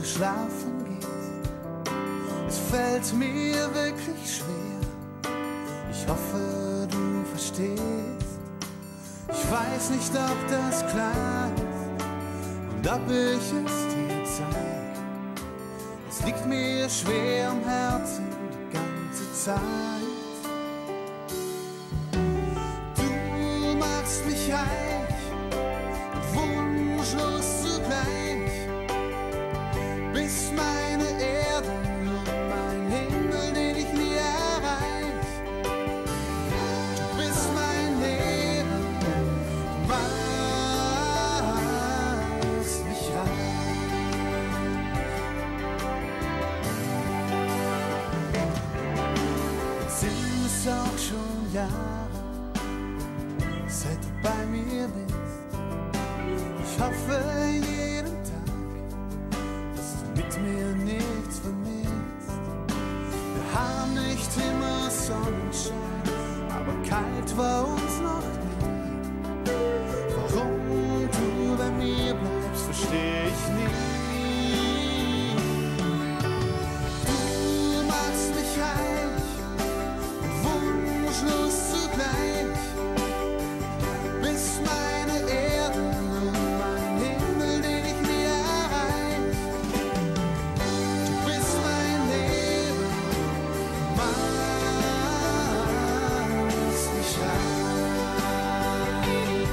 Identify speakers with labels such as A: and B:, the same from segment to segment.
A: schlafen gehst. Es fällt mir wirklich schwer. Ich hoffe, du verstehst. Ich weiß nicht, ob das klar ist und ob ich es dir zeig. Es liegt mir schwer am Herzen die ganze Zeit. Du machst mich reich und wunschlos zugleich. Bist meine Erde und mein Himmel, den ich nie erreich. Du bist mein Leben, du machst mich reich. Jetzt sind es auch schon Jahre, seit du bei mir bist. Ich hoffe jeden Tag, dass du mit mir nichts vermisst. Wir haben nicht immer Sonnenschein, aber kalt war uns noch nie. Warum du bei mir bleibst, versteh ich nie. Du machst mich reich und wunschlos zugleich. Bist meine Erde und mein Himmel, den ich nie erreich. Du bist mein Leben, machst mich reich.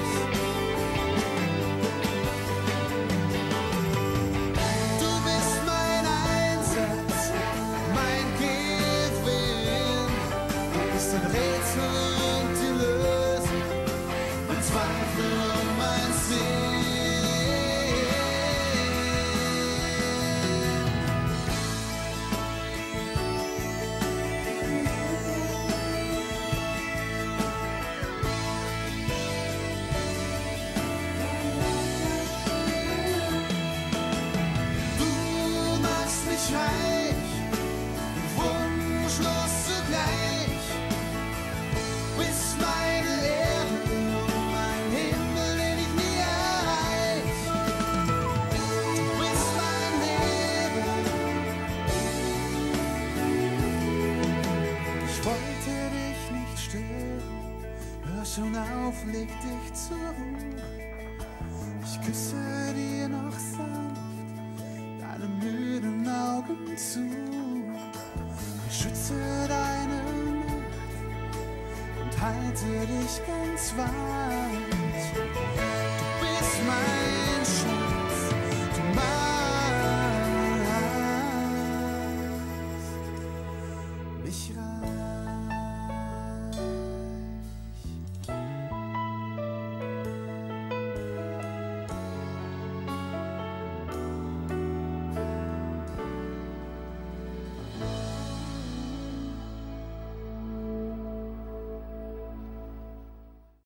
A: Du bist mein Einsatz, mein Gewinn. Du bist ein Rätsel und die Lösung, mein Zweifel und mein Sinn. Du machst mich reich und wunschlos zugleich. Bist meine Erde und mein Himmel, den ich nie erreich. Du bist mein Leben. Ich wollte dich nicht stören, hör schon auf, leg dich zur Ruhe. Ich küsse dir noch sanft deine müden Augen zu. Ich schütze deine Nacht und halte dich ganz weit. Du bist mein Schatz, du machst mich reich.